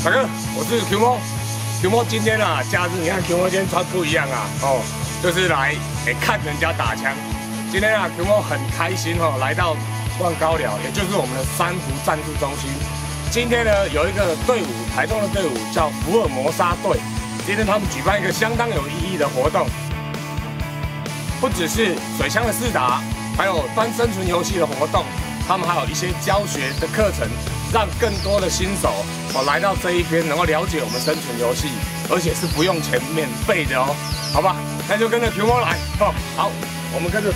大哥，我是 Q 猫。Q 猫今天啊，假日你看 Q 猫今天穿不一样啊，哦，就是来看人家打枪。今天啊 ，Q 猫很开心哦，来到望高寮，也就是我们的珊瑚赞助中心。今天呢，有一个队伍，台中的队伍叫福尔摩沙队。今天他们举办一个相当有意义的活动，不只是水枪的试打，还有端生存游戏的活动，他们还有一些教学的课程。 让更多的新手来到这一边，能够了解我们生存游戏，而且是不用钱免费的哦，好吧？那就跟着 Q 猫来哦。好，我们跟着走。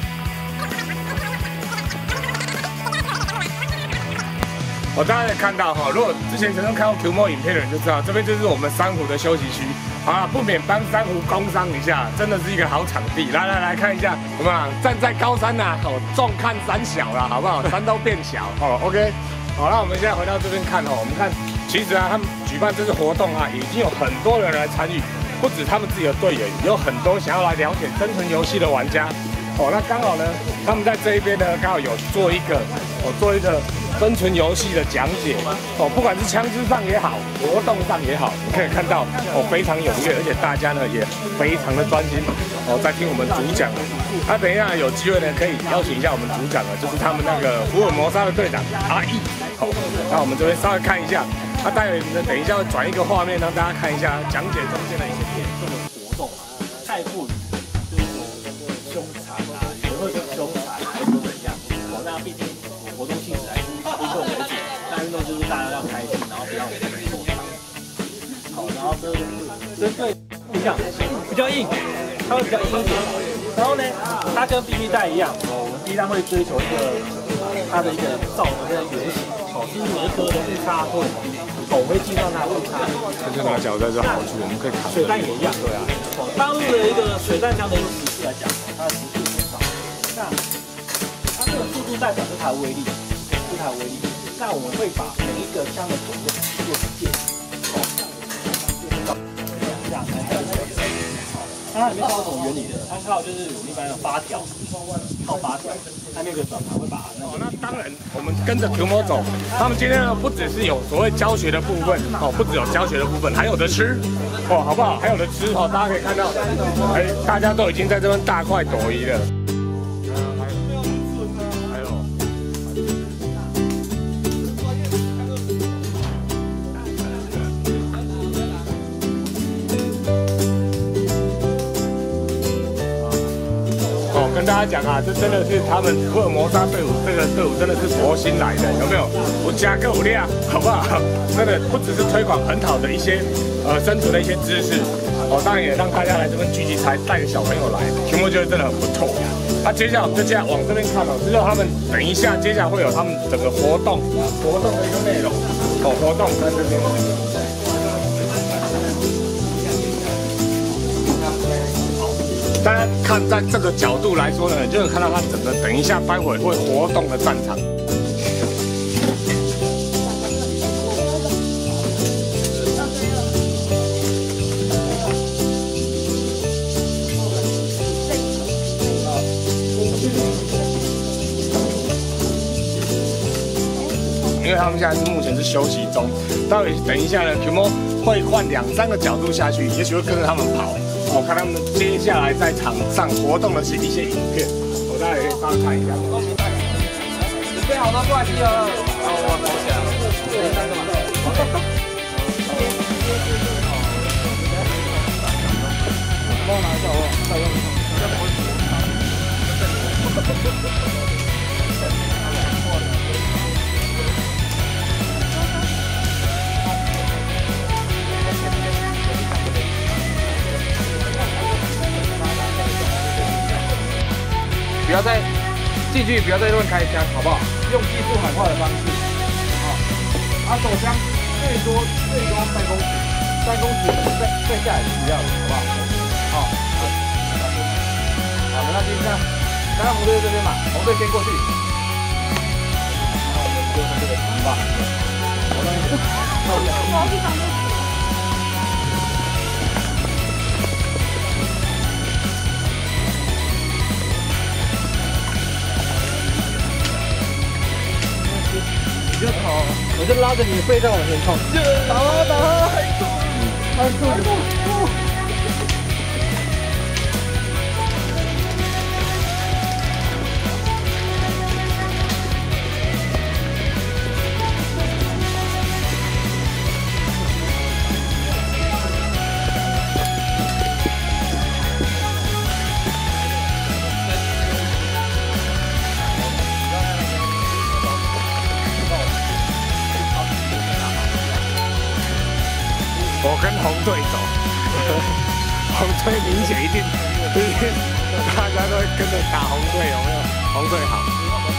大家也看到哈，如果之前曾经看过 Q 猫影片的人就知道，这边就是我们珊瑚的休息区。好了，不免帮珊瑚工商一下，真的是一个好场地。来看一下，怎么样？站在高山呐，重看山小了，好不好？山都变小哦。OK。 好，那我们现在回到这边看哦，我们看，其实啊，他们举办这次活动啊，已经有很多人来参与，不止他们自己的队员，有很多想要来了解生存游戏的玩家。哦，那刚好呢，他们在这一边呢，刚好有做一个生存游戏的讲解。哦，不管是枪支上也好，活动上也好，你可以看到非常踊跃，而且大家呢也非常的专心在听我们主讲。 那等一下有机会呢，可以邀请一下我们组长啊，就是他们那个福尔摩沙的队长阿义。好，那我们这边稍微看一下，那待会呢，等一下会转一个画面让大家看一下讲解中间的一些点。 这个活动啊，太过于就是凶残啊，也会跟凶残还是怎样？那毕竟活动性质还是运动为主，那运动就是大家要开心，然后不要受伤。好，然后针对一样比较硬，它会比较硬一点。 然后呢，它跟避孕带一样，我们依然会追求一个它的一个造的那个圆形，就是每一颗的误差会狗会进到那误差。 这就拿脚在这好处，我们可以扛。 水弹也一样，对啊。大陆的一个水弹枪的一个时速来讲，它的时速很少。那它这个速度代表这台威力，这台威力。那我们会把每一个枪的种类做界。它里面是有什么原理的？它靠就是我们一般的发条，靠发条，它那个转盘会把那个。 那当然，我们跟着 Q 猫走。他们今天呢，不只是有所谓教学的部分不只有教学的部分，还有的吃好不好？还有的吃大家可以看到，大家都已经在这边大快朵颐了。 跟大家讲啊，这真的是他们福尔摩沙队伍，这个队伍真的是佛心来的，有没有？我加够量，好不好？真的不只是推广很好的一些生存的一些知识，当然也让大家来这边聚集才带着小朋友来，题目就是真的很不错。那接下来我们就这样往这边看这就是他们等一下接下来会有他们整个活动的一个内容，活动在这边。 大家看，在这个角度来说呢，就能看到它整个等一下待会会活动的战场。因为他们现在是目前是休息中，待会等一下呢 ，Q 猫会换2、3个角度下去，也许会跟着他们跑。 我看他们接下来在场上活动的一些影片，我大家也可以稍微看一下。准备好了，过来集合。我走起来了。帮我拿一下，再用。不要再进去，不要再乱开枪，好不好？用技术喊话的方式，手枪最多3公尺，3公尺再下来是不要的，好不好？好，没关系，那刚刚红队在这边嘛，红队先过去，然后我们就从这个出发。我要去旁边。比较好， 就拉着你的背再往前冲，打！按住！ 我跟红队走，红队明显一定，大家都会跟着打红队，有没有？红队好。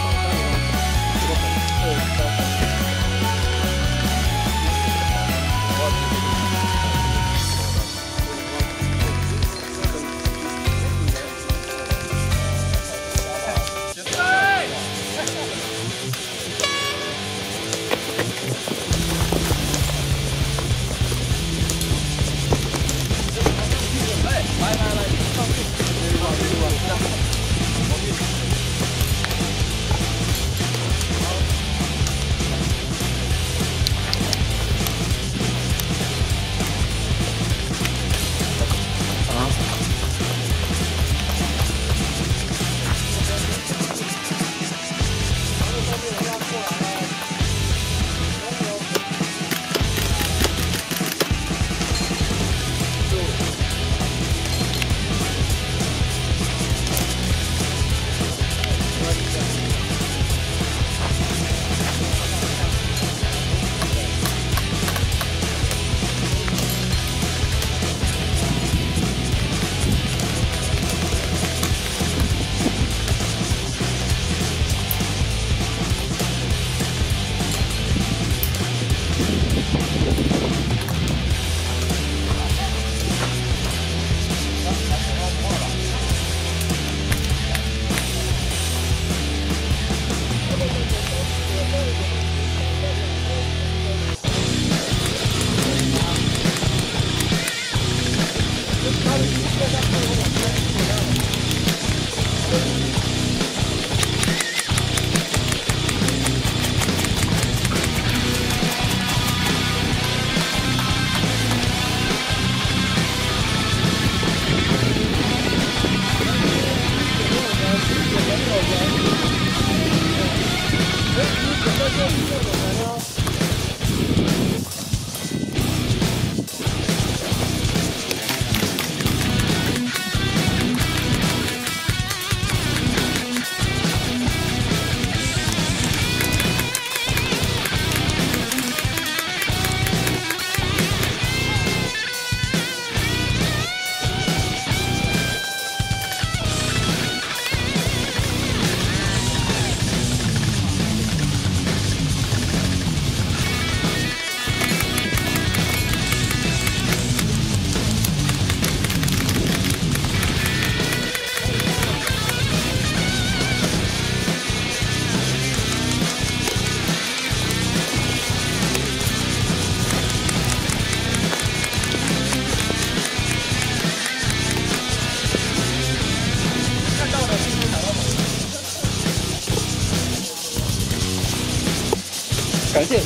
感谢。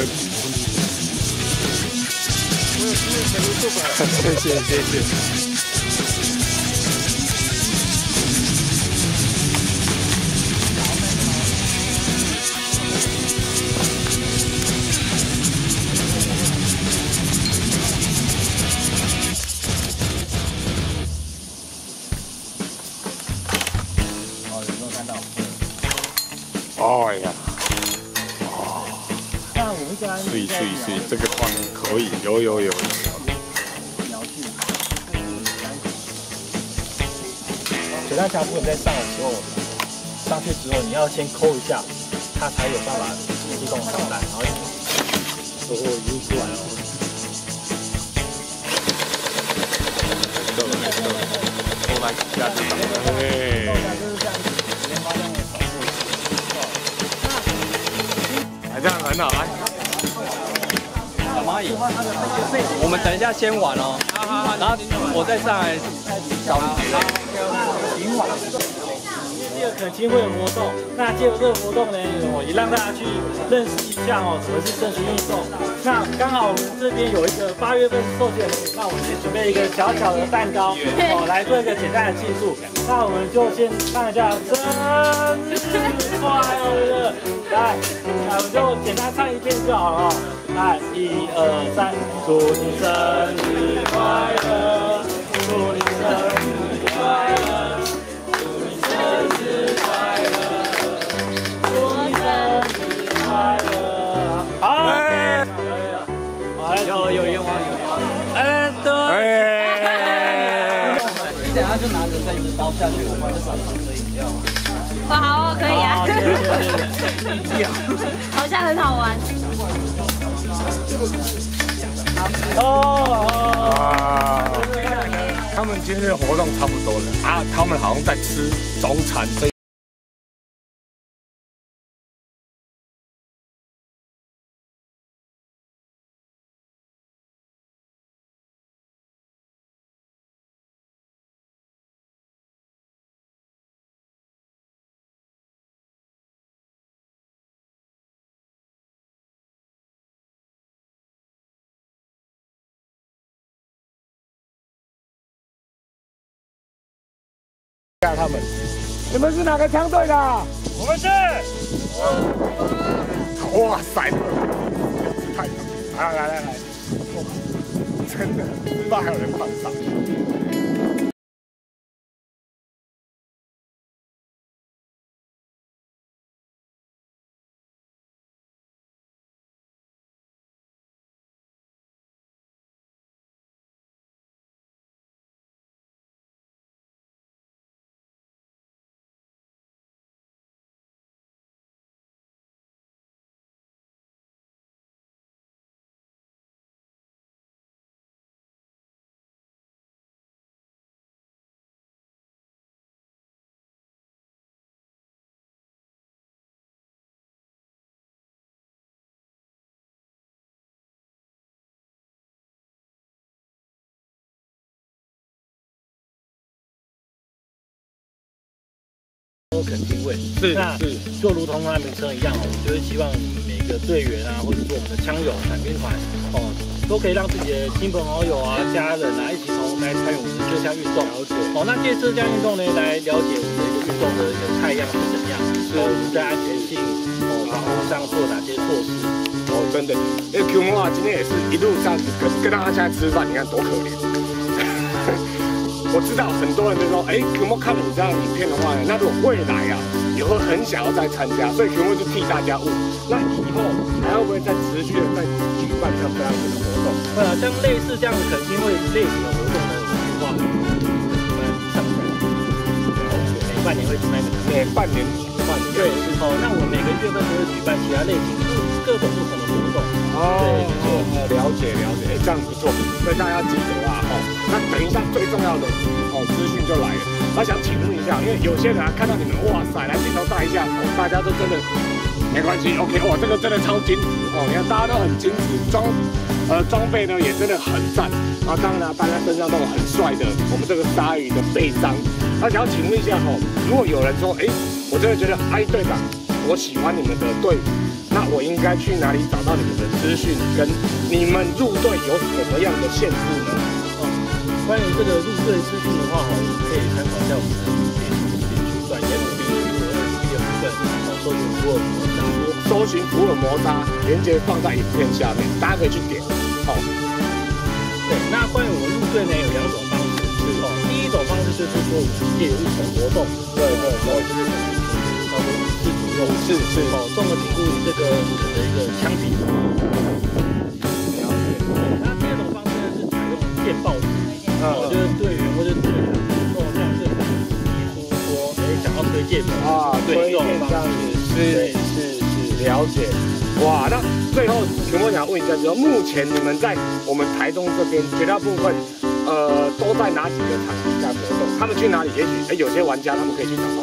谢谢。 哦，有没有看到？ 哦呀。 水， 这个框可以，有。 水弹墙布你在上的时候，上去之后你要先抠一下，它才有办法自动上弹，然后已经出来了。 我来下次这样很好啊。 蚂蚁，我们等一下先玩哦，然后我再上来找你。 恳亲会的活动。那借由这个活动呢，也让大家去认识一下什么是正式运动。那刚好我们这边有一个8月份寿节，那我们也准备一个小小的蛋糕来做一个简单的庆祝。那我们就先唱一下生日快乐，来，我们就简单唱一遍就好了。来，1、2、3，祝你生日快乐，祝你生日快乐，祝你生日快乐，祝你生日快乐。好，有愿望，对。你等下就拿着这一刀下去，我们就上场喝饮料。 哦，好哦，可以啊。好像很好玩。 他们今天的活动差不多了啊，他们好像在吃中餐。他们，你们是哪个枪队的？ 我们是。 哇塞，太来，真的，知道还有人放上。 肯定会是，就如同它的名称一样我们就是希望每个队员啊，或者说我们的枪友、伞兵团都可以让自己的亲朋好友啊、家人啊一起来参与我们的这项运动。那借这项运动呢，来了解我们的一个运动的一个菜样是怎么样，我们在安全性防护上做哪些措施。 真的，因为 Q 摩啊，今天也是一路上跟大家现在吃饭，你看多可怜。我知道很多人就说，Q 摩看了你这样影片的话呢，那如果未来啊，也会很想要再参加，所以 Q 摩就替大家问，那以后还会不会再持续的再举办像这样子的活动？ 对啊，像类似这样的肯定会类型的活动呢，我们计划上每半年会举办一个， 每半年举办。 对，那我们每个月份都会举办其他类型各种不同的活动。 了解，这样不错，所以大家记得啊，那等一下最重要的资讯就来了。我想请问一下，因为有些人看到你们，哇塞，来镜头带一下，大家都真的没关系 ，OK， 哇，这个真的超精致你看大家都很精致，装备呢也真的很赞啊。当然大家身上都有很帅的我们这个鲨鱼的背章。那想要请问一下如果有人说，我真的觉得队长，我喜欢你们的队伍。那我应该去哪里找到你们的资讯？跟你们入队有什么样的限制呢？ 关于这个入队资讯的话，我们可以参考一下我们的脸书专页，FB 的部分，搜寻福尔摩沙， 连接放在影片下面，大家可以去点。 对，那关于我们入队呢，有2种方式，第一种方式就是说我们借由一场活动，然后就是差不多5次左右，送了评估这个你的一个枪柄。那第二种方式呢是采用电报纸，就是队员或者队长向队长提出说，想要推荐推荐这样子，是了解。哇，那最后全部想问一下，就是目前你们在我们台中这边绝大部分都在哪几个场地在活动？他们去哪里？也许有些玩家他们可以去找到。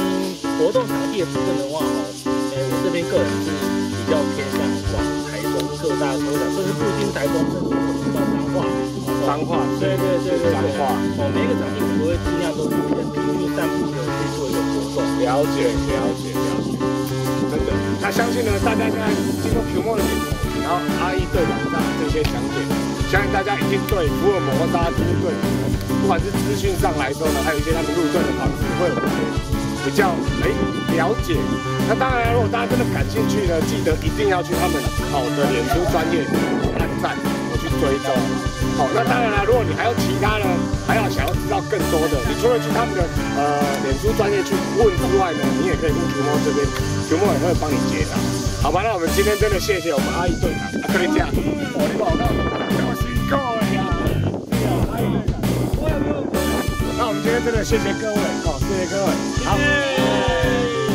活动场地的部分的话我这边个人是比较偏向往台中。 各大抽奖，甚至不一定台中，甚至我们到彰化，对，彰化，每一个场地我们都会尽量都是平均散步的去做一个活动。 了解，真的。那相信呢，大家现在经过Q Mall的点头，然后阿义队长这些讲解，相信大家已经对福尔摩沙这支队伍，不管是资讯上来说呢，还有一些他们入队的方式，会有一些比较了解。那当然，如果大家真的感兴趣呢，记得一定要去他们好的脸书专业按赞，去追踪。好，那当然了，如果你还有其他呢，还要想要知道更多的，你除了去他们的脸书专业去问之外呢，你也可以问Q Mall这边，Q Mall也会帮你解答。好吧，那我们今天真的谢谢我们阿义队长，克林加，我的宝藏，要辛苦了呀！阿义队长，那我们今天真的谢谢各位，谢谢各位，好。